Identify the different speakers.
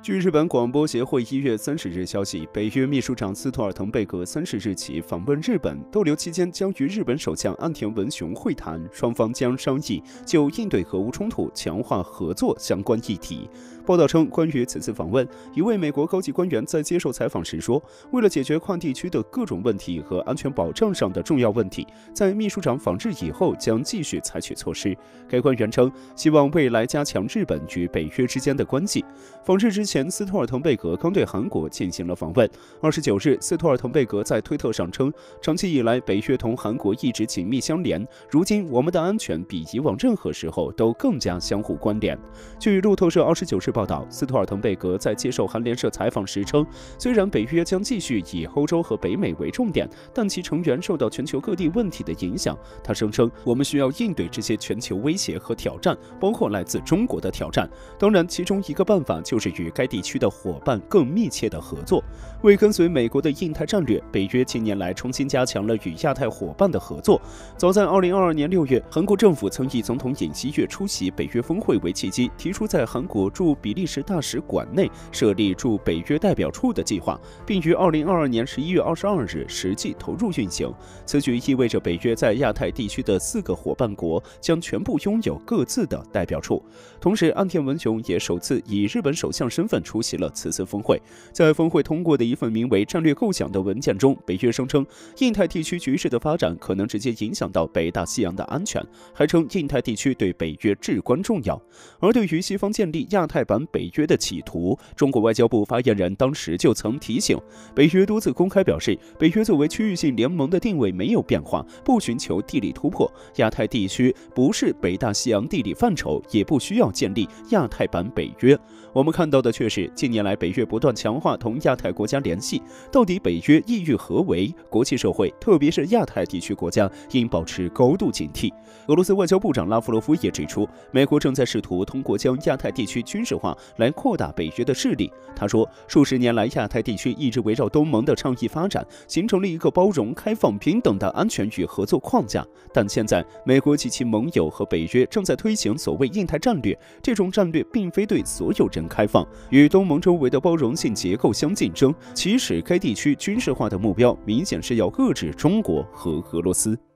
Speaker 1: 据日本广播协会1月30日消息，北约秘书长斯托尔滕贝格30日起访问日本，逗留期间将与日本首相岸田文雄会谈，双方将商议就应对核武冲突、强化合作相关议题。报道称，关于此次访问，一位美国高级官员在接受采访时说，为了解决跨地区的各种问题和安全保障上的重要问题，在秘书长访日以后将继续采取措施。该官员称，希望未来加强日本与北约之间的关系。访日之前，斯托尔滕贝格刚对韩国进行了访问。29日，斯托尔滕贝格在推特上称，长期以来，北约同韩国一直紧密相连，如今我们的安全比以往任何时候都更加相互关联。据路透社29日报道，斯托尔滕贝格在接受韩联社采访时称，虽然北约将继续以欧洲和北美为重点，但其成员受到全球各地问题的影响。他声称，我们需要应对这些全球威胁和挑战，包括来自中国的挑战。当然，其中一个办法就是与该地区的伙伴更密切的合作。为跟随美国的印太战略，北约近年来重新加强了与亚太伙伴的合作。早在2022年6月，韩国政府曾以总统尹锡悦出席北约峰会为契机，提出在韩国驻比利时大使馆内设立驻北约代表处的计划，并于2022年11月22日实际投入运行。此举意味着北约在亚太地区的4个伙伴国将全部拥有各自的代表处。同时，岸田文雄也首次以日本首相身份出席了此次峰会。在峰会通过的一份名为《战略构想》的文件中，北约声称，印太地区局势的发展可能直接影响到北大西洋的安全，还称印太地区对北约至关重要。而对于西方建立亚太版北约的企图，中国外交部发言人当时就曾提醒，北约多次公开表示，北约作为区域性联盟的定位没有变化，不寻求地理突破，亚太地区不是北大西洋地理范畴，也不需要建立亚太版北约。我们看到的却是，近年来北约不断强化同亚太国家联系，到底北约意欲何为？国际社会，特别是亚太地区国家，应保持高度警惕。俄罗斯外交部长拉夫罗夫也指出，美国正在试图通过将亚太地区军事化来扩大北约的势力。他说，数十年来，亚太地区一直围绕东盟的倡议发展，形成了一个包容、开放、平等的安全与合作框架。但现在，美国及其盟友和北约正在推行所谓印太战略，这种战略并非对所有人开放，与东盟周围的包容性结构相竞争，其使该地区军事化的目标明显是要遏制中国和俄罗斯。